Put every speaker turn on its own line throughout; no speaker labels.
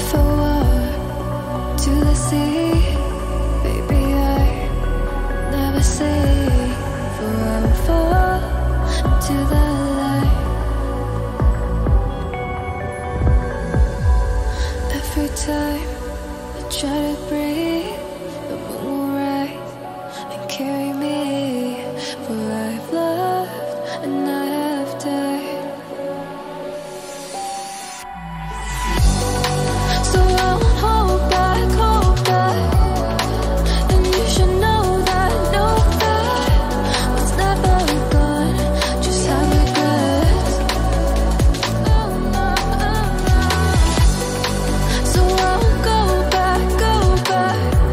If I walk to the sea, baby, I never say, for I will fall into the light. Every time I try to breathe, the moon will rise and carry me, for I've loved and I have died. So I won't hold back, and you should know that what's never gone just have regrets. So I won't go back,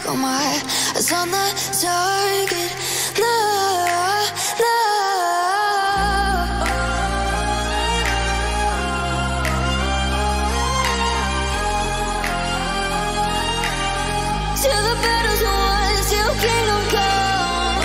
Got my eyes on the target. No, no. Till the battle's won, till kingdom come.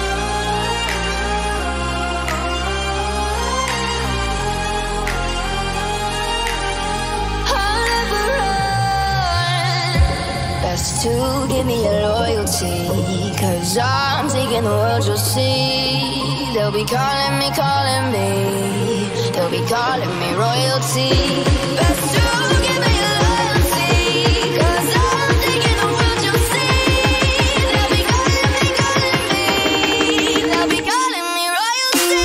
I'll never run. Best to give me your loyalty, 'cause I'm taking the world, you'll see. They'll be calling me, they'll be calling me royalty. Best to give me your loyalty, 'cause I'm taking the world, you'll see. They'll be calling me, they'll be calling me royalty.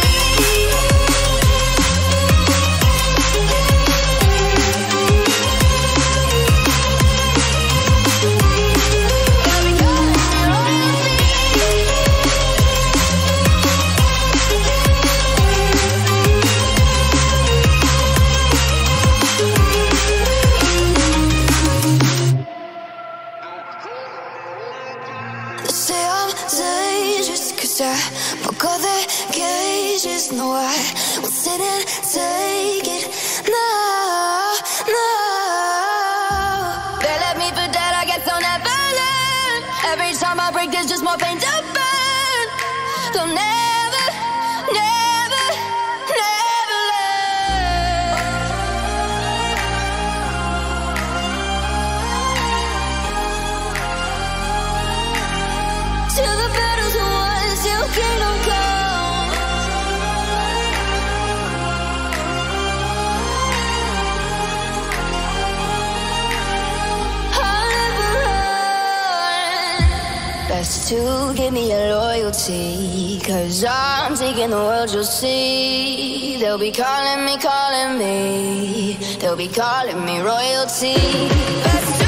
Say I'm dangerous, 'cause I broke all the cages. No, I won't sit and take it. No, no. They left me for dead, I guess I'll never learn. Every time I break, there's just more pain to burn. They'll never, never, never learn. Till the battle's won, till kingdom come. I'll never run. Best to give me your loyalty, 'cause I'm taking the world, you'll see. They'll be calling me, they'll be calling me royalty. Best